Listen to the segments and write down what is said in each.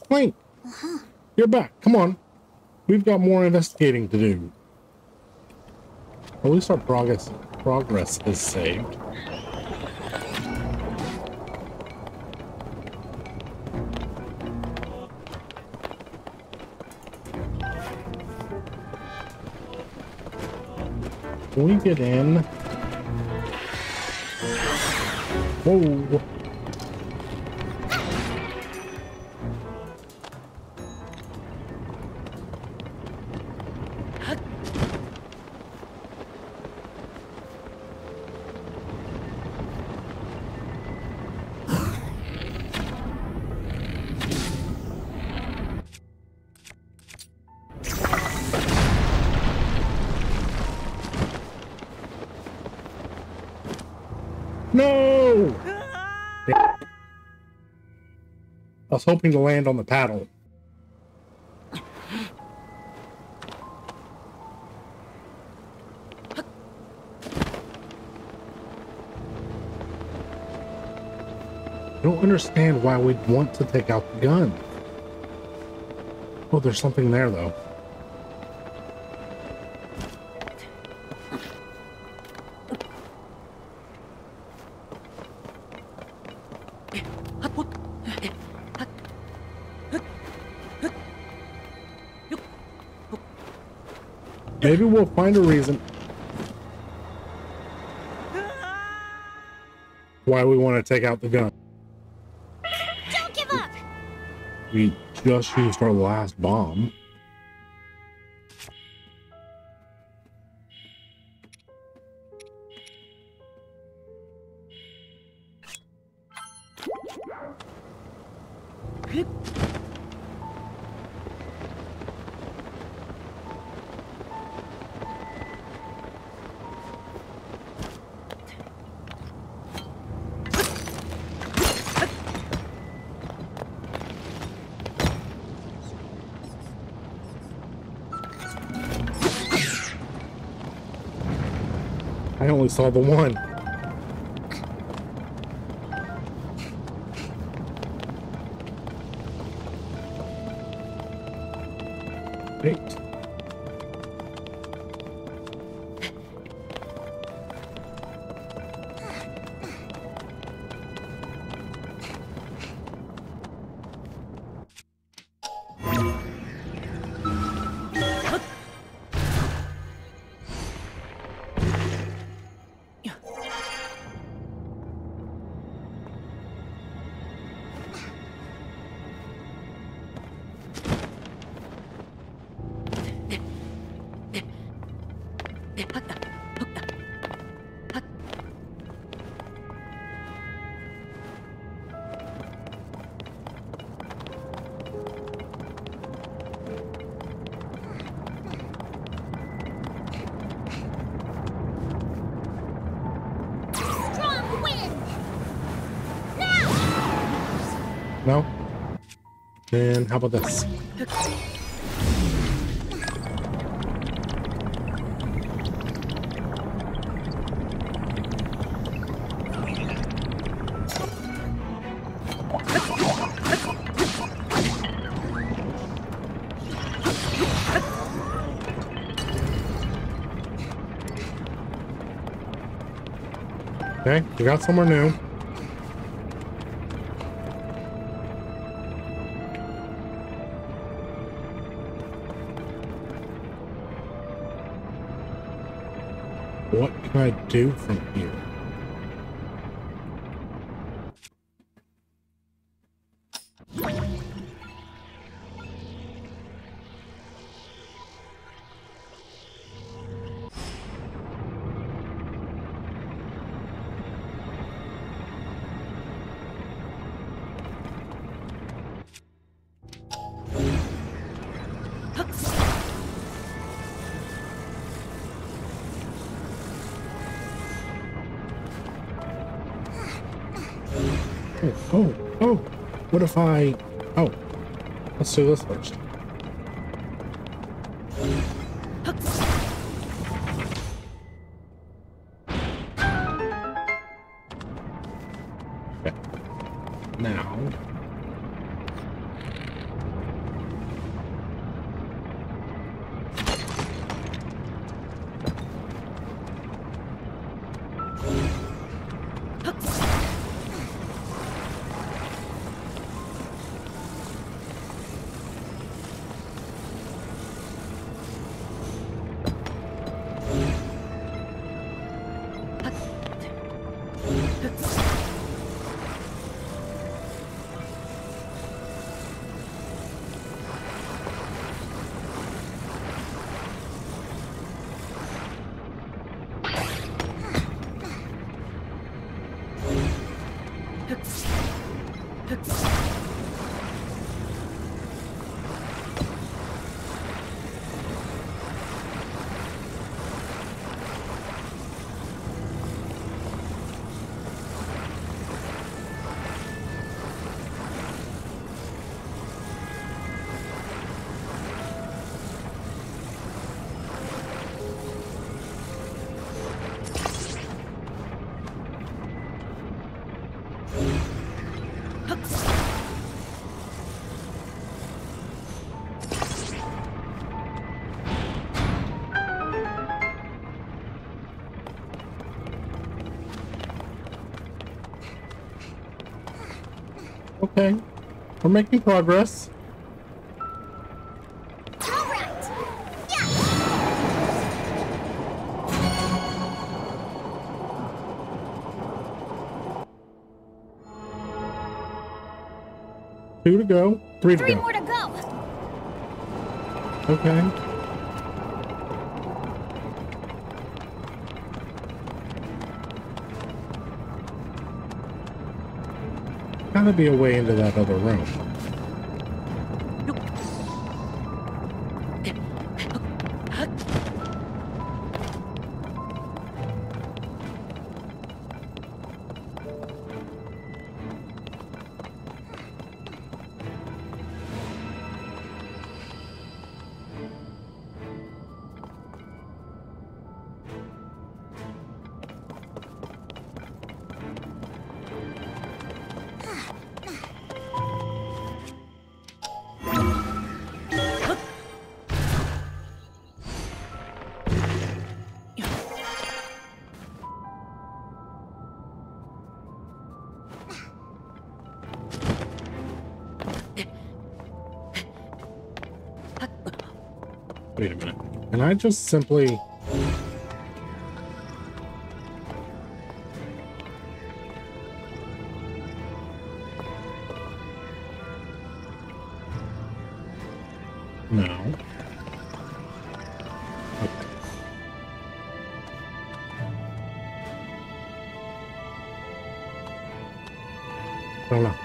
Clank, you're back. Come on. We've got more investigating to do. At least our progress is saved. Can we get in? Whoa. No! I was hoping to land on the paddle. I don't understand why we'd want to take out the gun. Oh, there's something there, though. Maybe we'll find a reason why we want to take out the gun. Don't give up! We just used our last bomb. I only saw the one. Wait. Strong wind! No? Then how about this? Okay, we got somewhere new. What can I do from here? Oh, what if I... Oh, let's do this first. Okay. Now... Okay, we're making progress. All right. Yeah. 2 to go, 3 to 3 go. more to go. Okay. Gotta be a way into that other room. Wait a minute. Can I just simply... No. Okay. I don't know.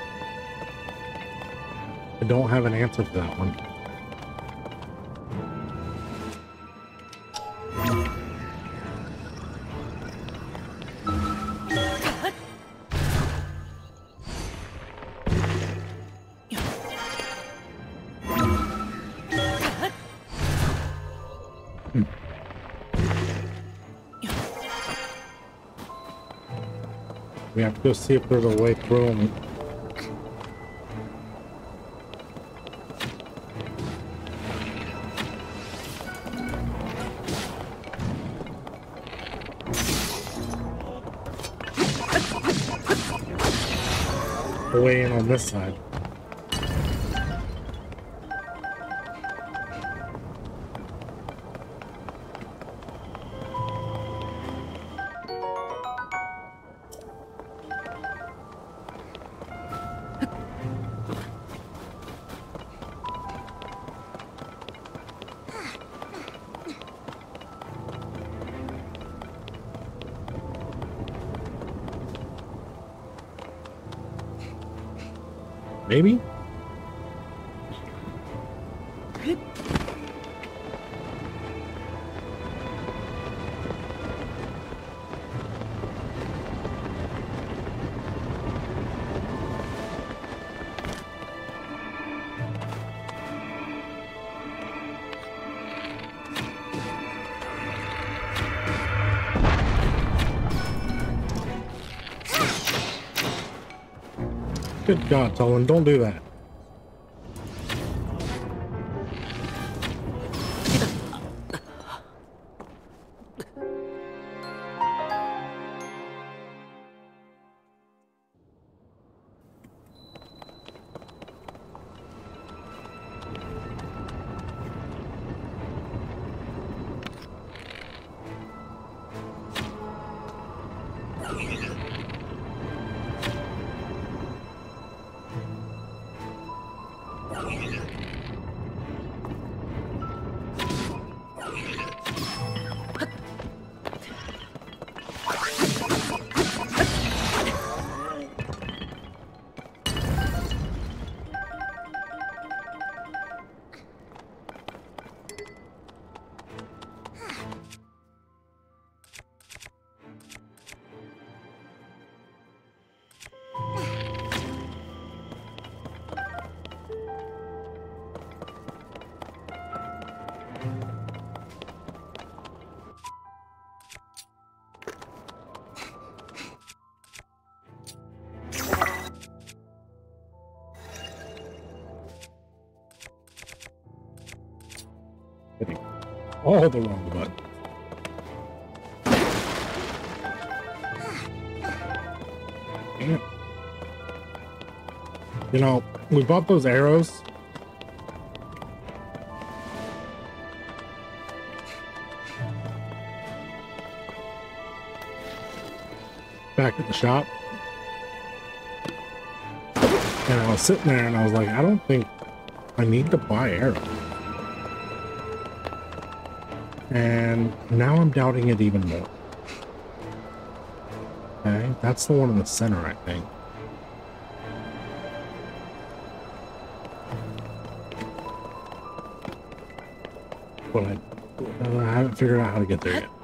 I don't have an answer for that one. We have to go see if there's a way through them. A way in on this side. Maybe? Good God, Tolan, don't do that. all the wrong button. Damn. You know, we bought those arrows. Back at the shop. And I was sitting there and I was like, I don't think I need to buy arrows. And now I'm doubting it even more. Okay, that's the one in the center, I think. But I haven't figured out how to get there yet.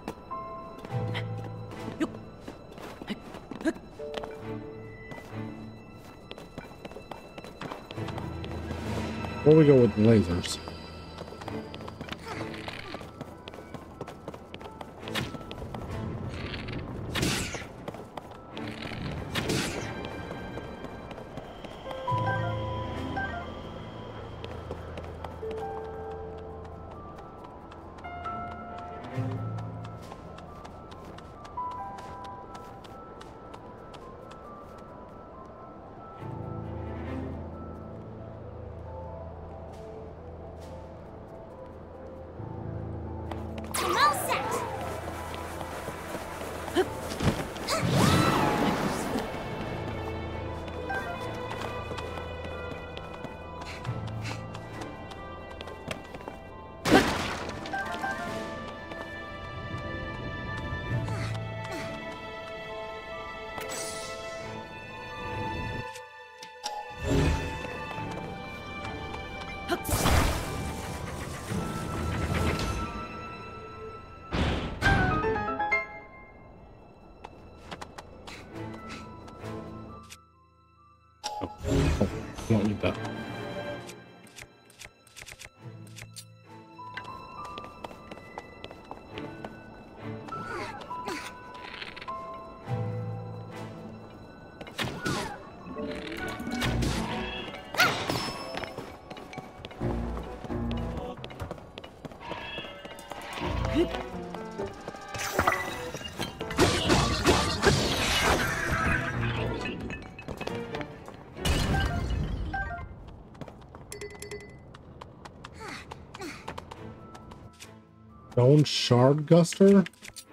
Before we go with the lasers. I'm all set. Don't need that. Stone Shard Guster?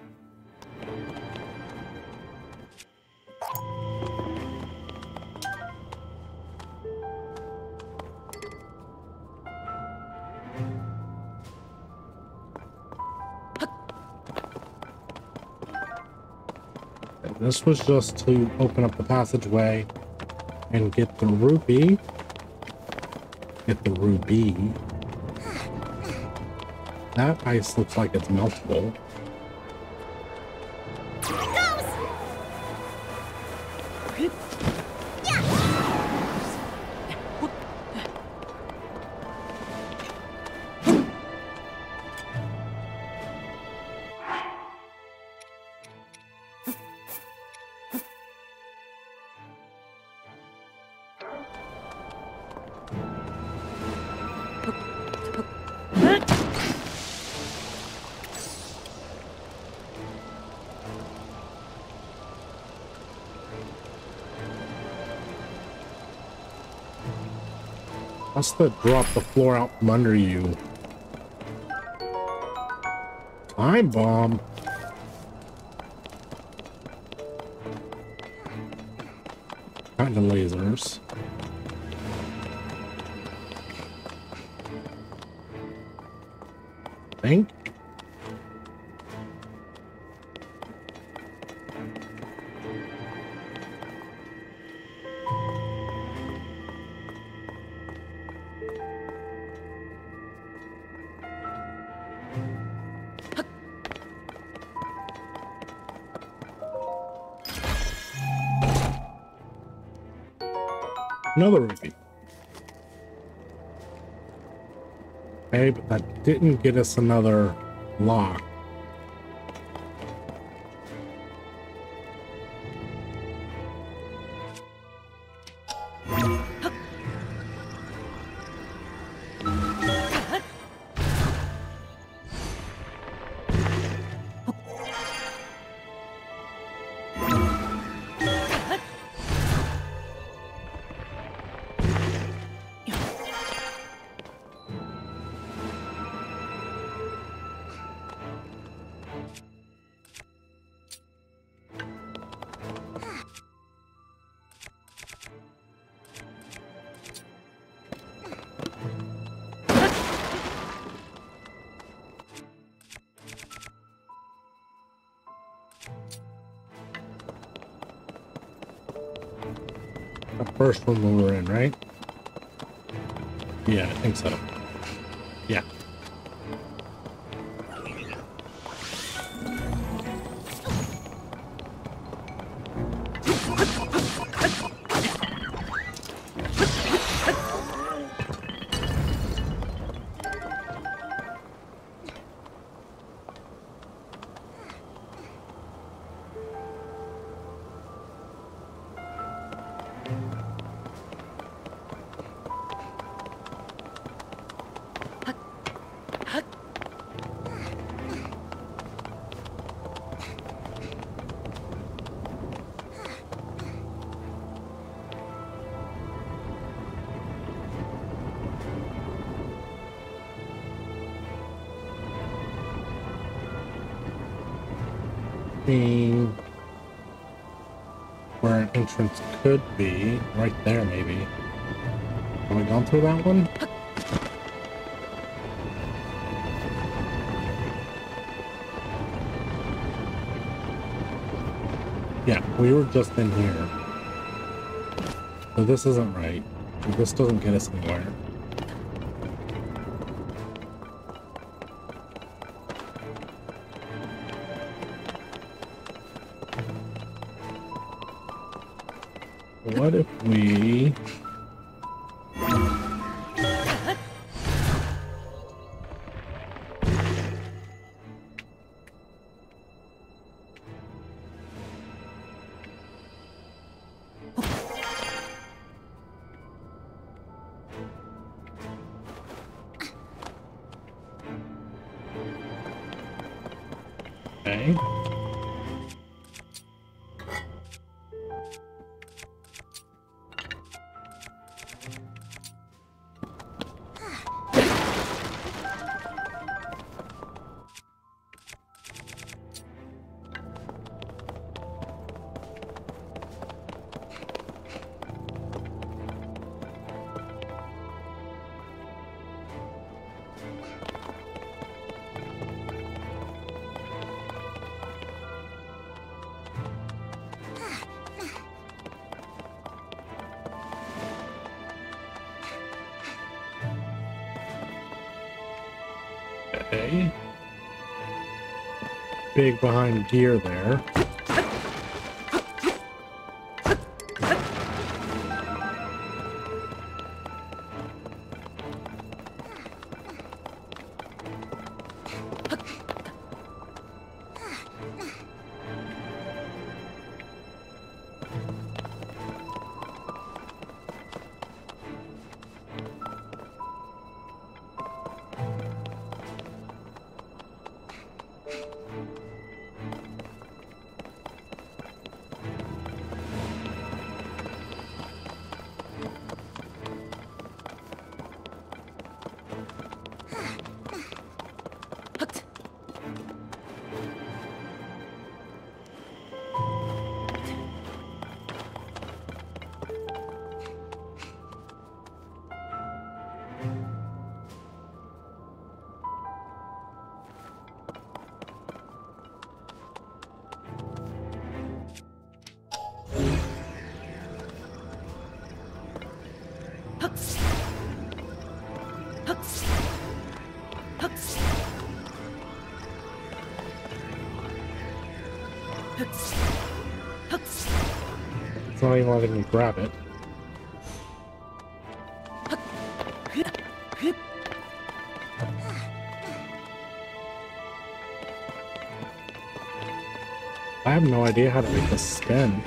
This was just to open up the passageway and get the rupee. Get the ruby. That ice looks like it's meltable. Here it goes. Yeah. What's the drop the floor out from under you? Time bomb. Kind of lasers. Think. Another rupee. Okay, but that didn't get us another lock. The first one we were in, right? Yeah, I think so. Yeah. Seeing where an entrance could be, right there maybe. Have we gone through that one? Yeah, we were just in here. So this isn't right. This doesn't get us anywhere. What if we... Okay. Okay. Big behind gear there. It's not even letting me grab it. I have no idea how to make this spin.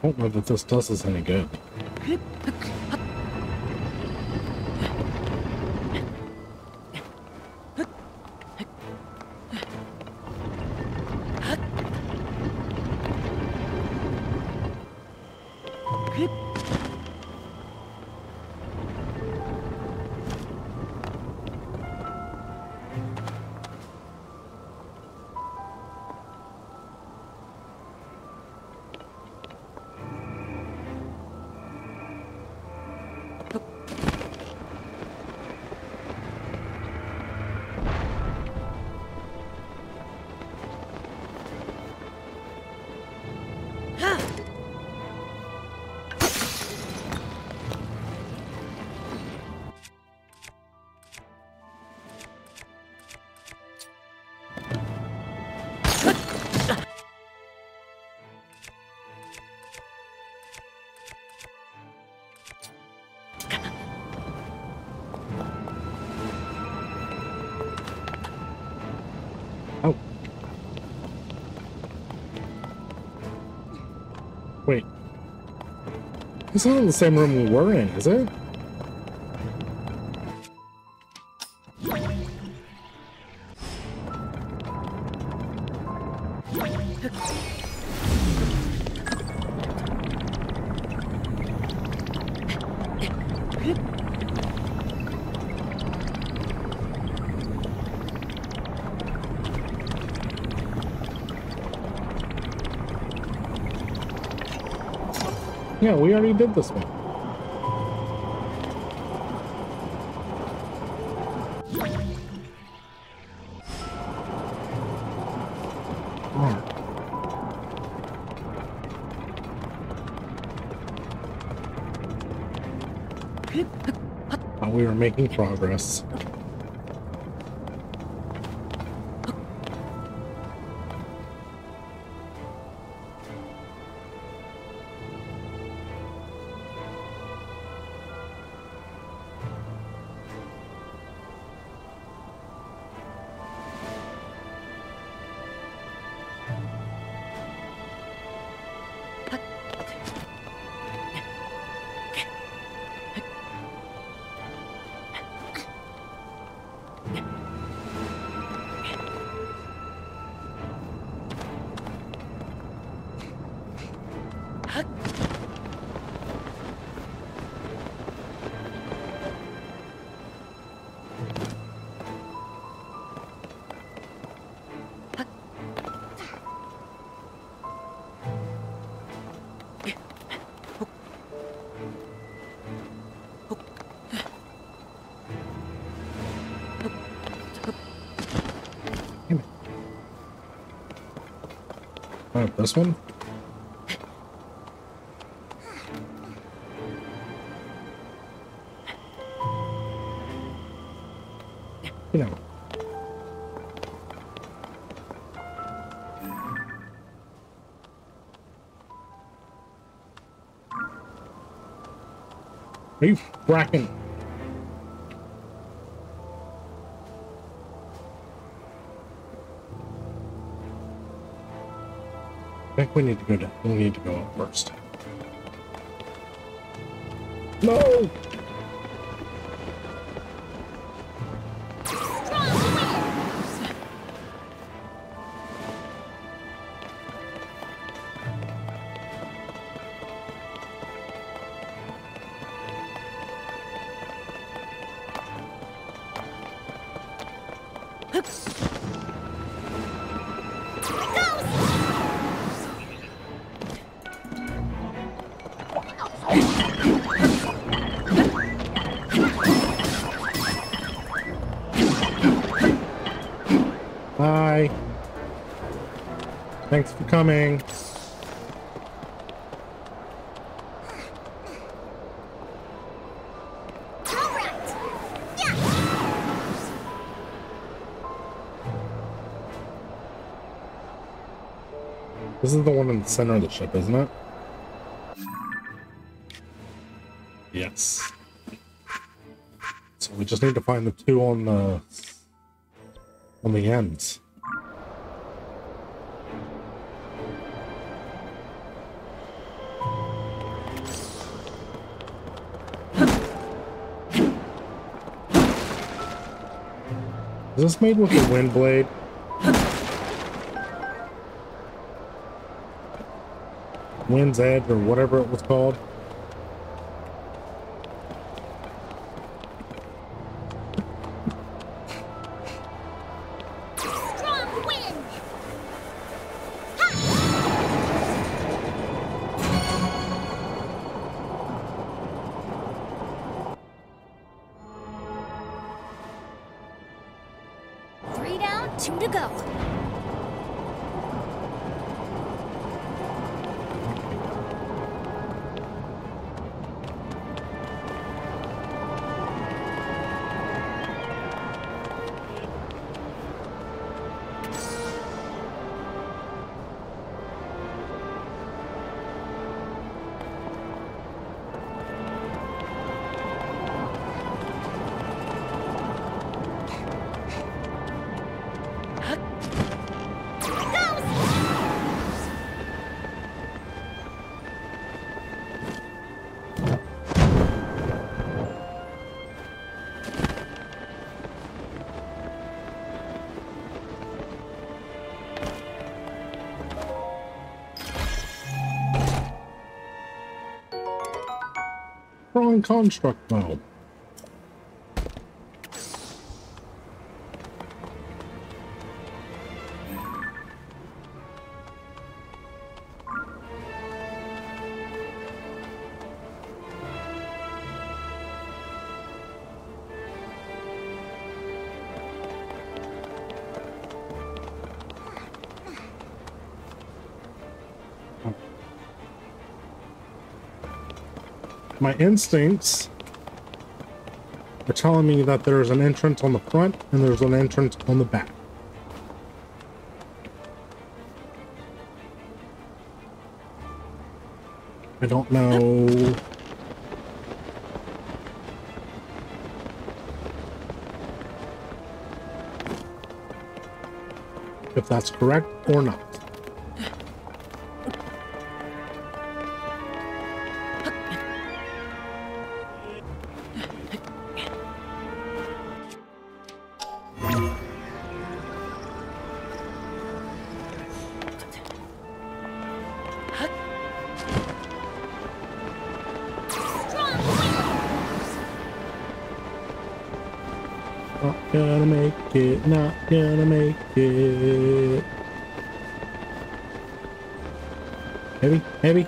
don't know that this does us any good. Oh. Wait. This isn't the same room we were in, is it? Yeah, we already did this one. Thought we were making progress. This one? You know. Are you fracking? I think we need to go down. We need to go up first. No! Bye. Thanks for coming. This is the one in the center of the ship, isn't it? Yes. So we just need to find the two on the ends. this made with the wind blade? Wind's Edge or whatever it was called. Strong wind. 3 down, 2 to go. Wrong construct though. My instincts are telling me that there's an entrance on the front and there's an entrance on the back. I don't know if that's correct or not. Not gonna make it, not gonna make it. Heavy, heavy.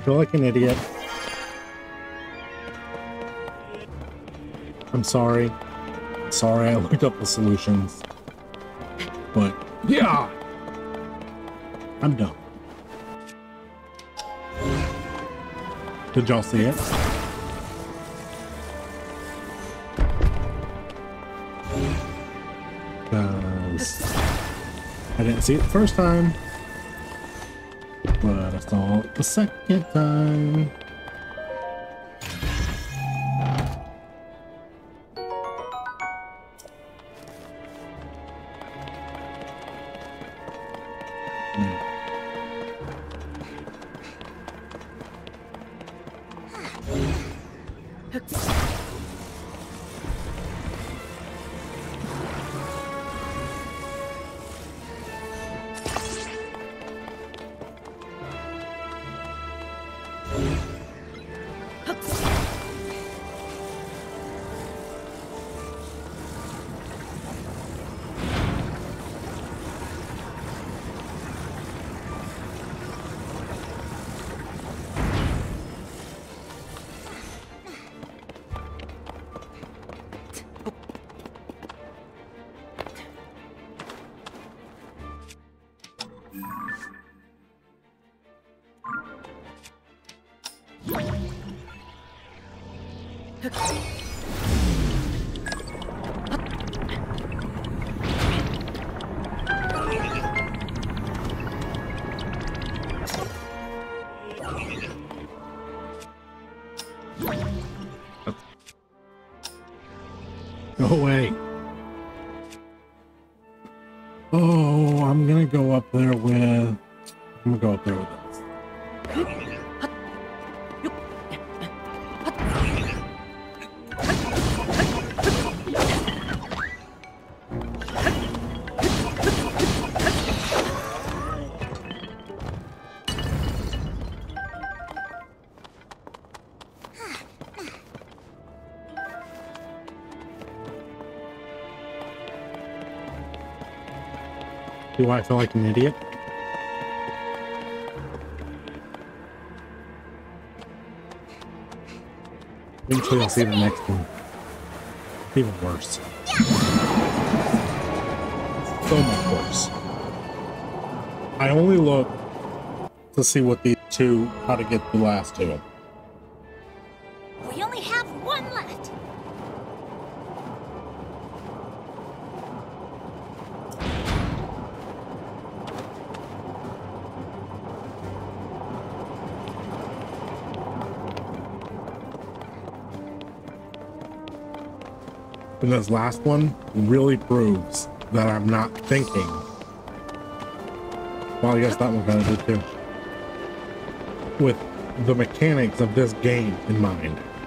feel like an idiot. I'm sorry. Sorry I looked up the solutions. But yeah, I'm done. Did y'all see it? Because I didn't see it the first time, but I saw it the second time. Go away. Oh, I'm gonna go up there with this. Do I feel like an idiot? Eventually I'll see the next one. Even worse. So much worse. I only look to see what these two, how to get the last two. We only have one left. And this last one really proves that I'm not thinking. Well, I guess that one kind of did too. With the mechanics of this game in mind.